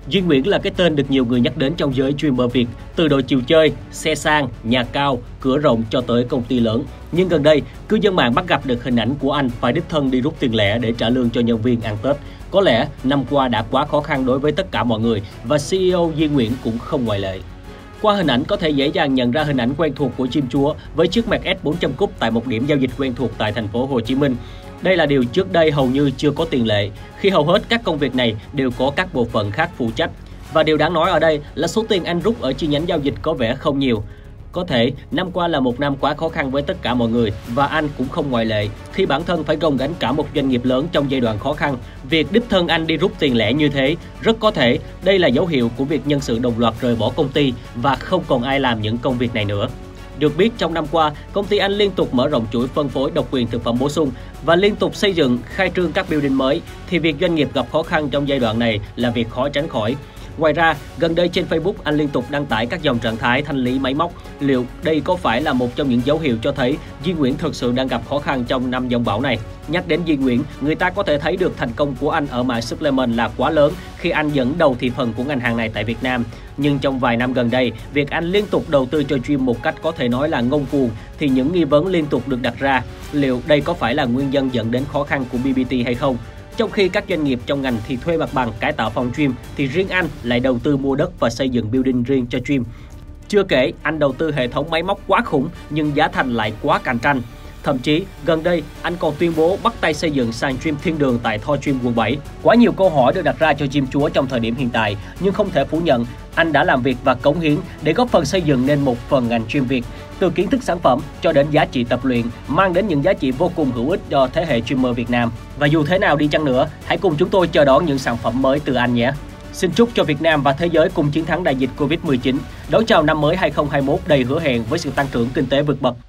Duy Nguyễn là cái tên được nhiều người nhắc đến trong giới streamer Việt, từ đội chiều chơi, xe sang, nhà cao, cửa rộng cho tới công ty lớn. Nhưng gần đây, cư dân mạng bắt gặp được hình ảnh của anh phải đích thân đi rút tiền lẻ để trả lương cho nhân viên ăn Tết. Có lẽ năm qua đã quá khó khăn đối với tất cả mọi người và CEO Duy Nguyễn cũng không ngoại lệ. Qua hình ảnh có thể dễ dàng nhận ra hình ảnh quen thuộc của chim chúa với chiếc Mercedes 400 cúp tại một điểm giao dịch quen thuộc tại thành phố Hồ Chí Minh. Đây là điều trước đây hầu như chưa có tiền lệ, khi hầu hết các công việc này đều có các bộ phận khác phụ trách. Và điều đáng nói ở đây là số tiền anh rút ở chi nhánh giao dịch có vẻ không nhiều. Có thể năm qua là một năm quá khó khăn với tất cả mọi người và anh cũng không ngoại lệ khi bản thân phải gồng gánh cả một doanh nghiệp lớn trong giai đoạn khó khăn. Việc đích thân anh đi rút tiền lẻ như thế rất có thể đây là dấu hiệu của việc nhân sự đồng loạt rời bỏ công ty và không còn ai làm những công việc này nữa. Được biết trong năm qua, công ty anh liên tục mở rộng chuỗi phân phối độc quyền thực phẩm bổ sung và liên tục xây dựng, khai trương các building mới thì việc doanh nghiệp gặp khó khăn trong giai đoạn này là việc khó tránh khỏi. Ngoài ra, gần đây trên Facebook anh liên tục đăng tải các dòng trạng thái thanh lý máy móc. Liệu đây có phải là một trong những dấu hiệu cho thấy Duy Nguyễn thực sự đang gặp khó khăn trong năm giông bão này? Nhắc đến Duy Nguyễn, người ta có thể thấy được thành công của anh ở mảng supplement là quá lớn khi anh dẫn đầu thị phần của ngành hàng này tại Việt Nam. Nhưng trong vài năm gần đây, việc anh liên tục đầu tư cho gym một cách có thể nói là ngông cuồng thì những nghi vấn liên tục được đặt ra. Liệu đây có phải là nguyên nhân dẫn đến khó khăn của BBT hay không? Trong khi các doanh nghiệp trong ngành thì thuê mặt bằng cải tạo phòng gym thì riêng anh lại đầu tư mua đất và xây dựng building riêng cho gym. Chưa kể anh đầu tư hệ thống máy móc quá khủng nhưng giá thành lại quá cạnh tranh. Thậm chí gần đây anh còn tuyên bố bắt tay xây dựng sàn gym thiên đường tại Thor Gym quận 7. Quá nhiều câu hỏi được đặt ra cho gym chúa trong thời điểm hiện tại nhưng không thể phủ nhận anh đã làm việc và cống hiến để góp phần xây dựng nên một phần ngành gym Việt. Từ kiến thức sản phẩm cho đến giá trị tập luyện, mang đến những giá trị vô cùng hữu ích cho thế hệ streamer Việt Nam. Và dù thế nào đi chăng nữa, hãy cùng chúng tôi chờ đón những sản phẩm mới từ anh nhé. Xin chúc cho Việt Nam và thế giới cùng chiến thắng đại dịch Covid-19, đón chào năm mới 2021 đầy hứa hẹn với sự tăng trưởng kinh tế vượt bậc.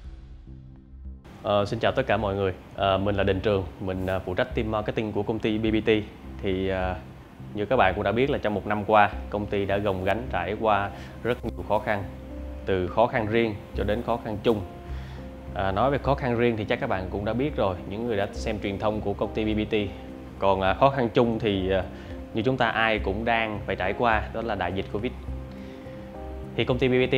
Xin chào tất cả mọi người, mình là Đình Trường, mình phụ trách team marketing của công ty BBT. Thì như các bạn cũng đã biết là trong một năm qua, công ty đã gồng gánh trải qua rất nhiều khó khăn, từ khó khăn riêng cho đến khó khăn chung. Nói về khó khăn riêng thì chắc các bạn cũng đã biết rồi, những người đã xem truyền thông của công ty BBT. Còn khó khăn chung thì như chúng ta ai cũng đang phải trải qua, đó là đại dịch Covid. Thì công ty BBT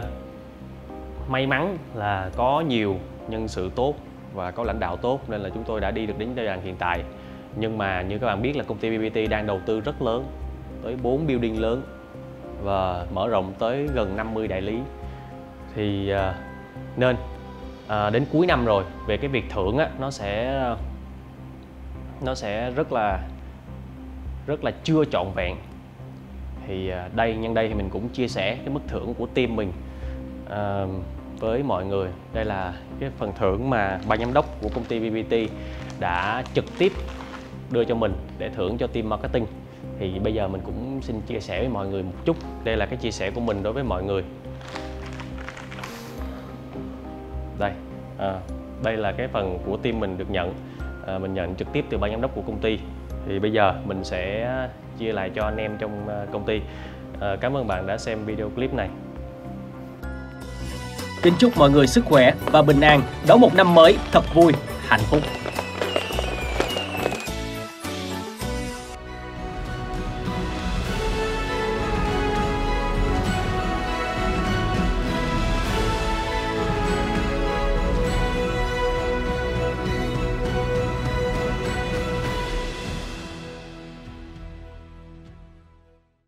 may mắn là có nhiều nhân sự tốt và có lãnh đạo tốt nên là chúng tôi đã đi được đến giai đoạn hiện tại. Nhưng mà như các bạn biết là công ty BBT đang đầu tư rất lớn, tới 4 building lớn và mở rộng tới gần 50 đại lý. Thì nên đến cuối năm rồi, về cái việc thưởng á, nó sẽ rất là chưa trọn vẹn. Thì nhân đây thì mình cũng chia sẻ cái mức thưởng của team mình với mọi người. Đây là cái phần thưởng mà ban giám đốc của công ty BBT đã trực tiếp đưa cho mình để thưởng cho team marketing. Thì bây giờ mình cũng xin chia sẻ với mọi người một chút. Đây là cái chia sẻ của mình đối với mọi người. Đây là cái phần của team mình được nhận. Mình nhận trực tiếp từ ban giám đốc của công ty. Thì bây giờ mình sẽ chia lại cho anh em trong công ty. Cảm ơn bạn đã xem video clip này. Kính chúc mọi người sức khỏe và bình an, đón một năm mới thật vui, hạnh phúc.